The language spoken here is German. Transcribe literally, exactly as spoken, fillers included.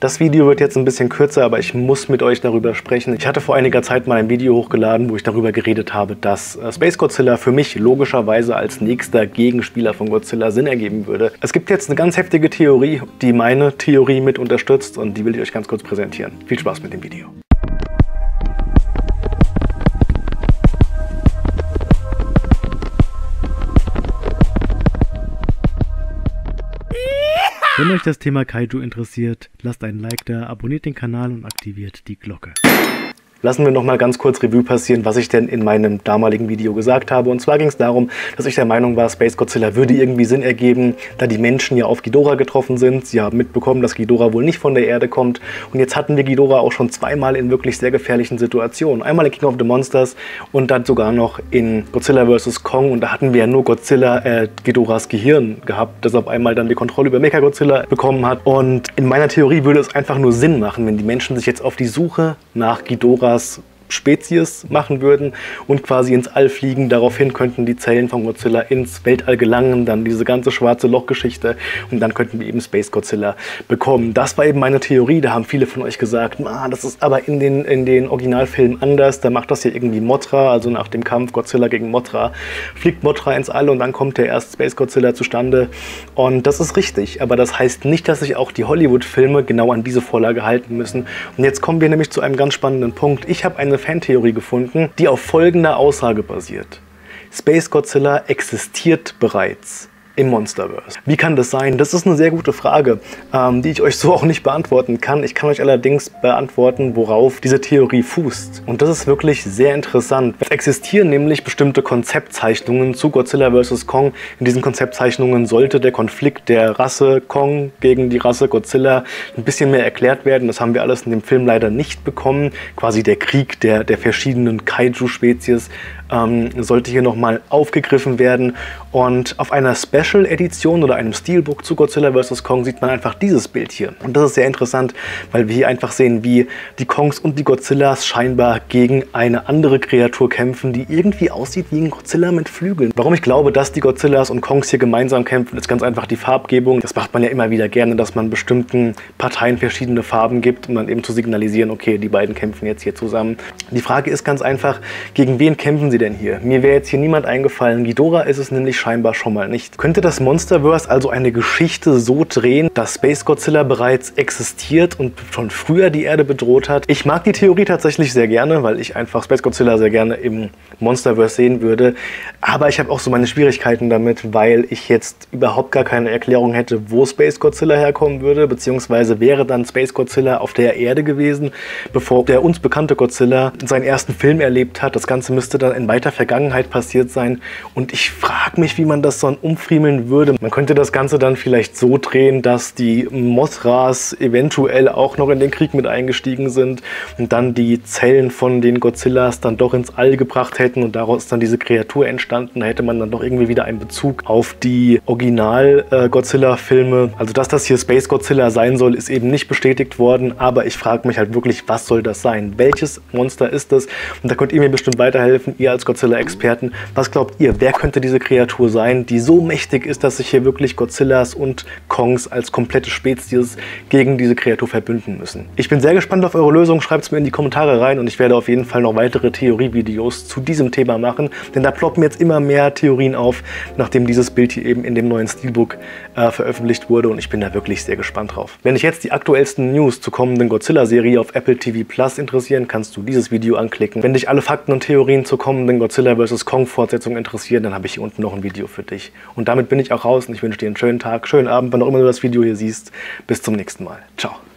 Das Video wird jetzt ein bisschen kürzer, aber ich muss mit euch darüber sprechen. Ich hatte vor einiger Zeit mal ein Video hochgeladen, wo ich darüber geredet habe, dass Space Godzilla für mich logischerweise als nächster Gegenspieler von Godzilla Sinn ergeben würde. Es gibt jetzt eine ganz heftige Theorie, die meine Theorie mit unterstützt und die will ich euch ganz kurz präsentieren. Viel Spaß mit dem Video. Wenn euch das Thema Kaiju interessiert, lasst einen Like da, abonniert den Kanal und aktiviert die Glocke. Lassen wir noch mal ganz kurz Revue passieren, was ich denn in meinem damaligen Video gesagt habe. Und zwar ging es darum, dass ich der Meinung war, Space Godzilla würde irgendwie Sinn ergeben, da die Menschen ja auf Ghidorah getroffen sind. Sie haben mitbekommen, dass Ghidorah wohl nicht von der Erde kommt. Und jetzt hatten wir Ghidorah auch schon zweimal in wirklich sehr gefährlichen Situationen. Einmal in King of the Monsters und dann sogar noch in Godzilla versus. Kong. Und da hatten wir ja nur Godzilla, äh, Ghidorahs Gehirn gehabt, das auf einmal dann die Kontrolle über Mechagodzilla bekommen hat. Und in meiner Theorie würde es einfach nur Sinn machen, wenn die Menschen sich jetzt auf die Suche nach Ghidorah Spezies machen würden und quasi ins All fliegen. Daraufhin könnten die Zellen von Godzilla ins Weltall gelangen, dann diese ganze schwarze Loch-Geschichte und dann könnten wir eben Space Godzilla bekommen. Das war eben meine Theorie. Da haben viele von euch gesagt, ah, das ist aber in den, in den Originalfilmen anders. Da macht das ja irgendwie Mothra, also nach dem Kampf Godzilla gegen Mothra, fliegt Mothra ins All und dann kommt der erst Space Godzilla zustande. Und das ist richtig, aber das heißt nicht, dass sich auch die Hollywood-Filme genau an diese Vorlage halten müssen. Und jetzt kommen wir nämlich zu einem ganz spannenden Punkt. Ich habe eine Fantheorie gefunden, die auf folgender Aussage basiert. Space Godzilla existiert bereits im Monsterverse. Wie kann das sein? Das ist eine sehr gute Frage, ähm, die ich euch so auch nicht beantworten kann. Ich kann euch allerdings beantworten, worauf diese Theorie fußt. Und das ist wirklich sehr interessant. Es existieren nämlich bestimmte Konzeptzeichnungen zu Godzilla versus. Kong. In diesen Konzeptzeichnungen sollte der Konflikt der Rasse Kong gegen die Rasse Godzilla ein bisschen mehr erklärt werden. Das haben wir alles in dem Film leider nicht bekommen. Quasi der Krieg der, der verschiedenen Kaiju-Spezies ähm, sollte hier nochmal aufgegriffen werden. Und auf einer Special-Edition oder einem Steelbook zu Godzilla versus. Kong sieht man einfach dieses Bild hier. Und das ist sehr interessant, weil wir hier einfach sehen, wie die Kongs und die Godzillas scheinbar gegen eine andere Kreatur kämpfen, die irgendwie aussieht wie ein Godzilla mit Flügeln. Warum ich glaube, dass die Godzillas und Kongs hier gemeinsam kämpfen, ist ganz einfach die Farbgebung. Das macht man ja immer wieder gerne, dass man bestimmten Parteien verschiedene Farben gibt, um dann eben zu signalisieren, okay, die beiden kämpfen jetzt hier zusammen. Die Frage ist ganz einfach, gegen wen kämpfen sie denn hier? Mir wäre jetzt hier niemand eingefallen. Ghidorah ist es nämlich scheinbar schon mal nicht. Könnte das Monsterverse also eine Geschichte so drehen, dass Space Godzilla bereits existiert und schon früher die Erde bedroht hat? Ich mag die Theorie tatsächlich sehr gerne, weil ich einfach Space Godzilla sehr gerne im Monsterverse sehen würde. Aber ich habe auch so meine Schwierigkeiten damit, weil ich jetzt überhaupt gar keine Erklärung hätte, wo Space Godzilla herkommen würde, beziehungsweise wäre dann Space Godzilla auf der Erde gewesen, bevor der uns bekannte Godzilla seinen ersten Film erlebt hat. Das Ganze müsste dann in weiter Vergangenheit passiert sein. Und ich frage mich, wie man das dann umfriemeln würde. Man könnte das Ganze dann vielleicht so drehen, dass die Mothras eventuell auch noch in den Krieg mit eingestiegen sind und dann die Zellen von den Godzillas dann doch ins All gebracht hätten und daraus dann diese Kreatur entstanden. Da hätte man dann doch irgendwie wieder einen Bezug auf die Original-Godzilla-Filme. Also, dass das hier Space Godzilla sein soll, ist eben nicht bestätigt worden, aber ich frage mich halt wirklich, was soll das sein? Welches Monster ist das? Und da könnt ihr mir bestimmt weiterhelfen, ihr als Godzilla-Experten. Was glaubt ihr, wer könnte diese Kreatur sein, die so mächtig ist, dass sich hier wirklich Godzillas und Kongs als komplette Spezies gegen diese Kreatur verbünden müssen? Ich bin sehr gespannt auf eure Lösung. Schreibt es mir in die Kommentare rein und ich werde auf jeden Fall noch weitere Theorievideos zu diesem Thema machen, denn da ploppen jetzt immer mehr Theorien auf, nachdem dieses Bild hier eben in dem neuen Steelbook äh, veröffentlicht wurde und ich bin da wirklich sehr gespannt drauf. Wenn dich jetzt die aktuellsten News zur kommenden Godzilla-Serie auf Apple T V Plus interessieren, kannst du dieses Video anklicken. Wenn dich alle Fakten und Theorien zur kommenden Godzilla versus. Kong Fortsetzung interessieren, dann habe ich hier unten noch ein Video für dich. Und damit bin ich auch raus und ich wünsche dir einen schönen Tag, schönen Abend, wann auch immer du das Video hier siehst. Bis zum nächsten Mal. Ciao.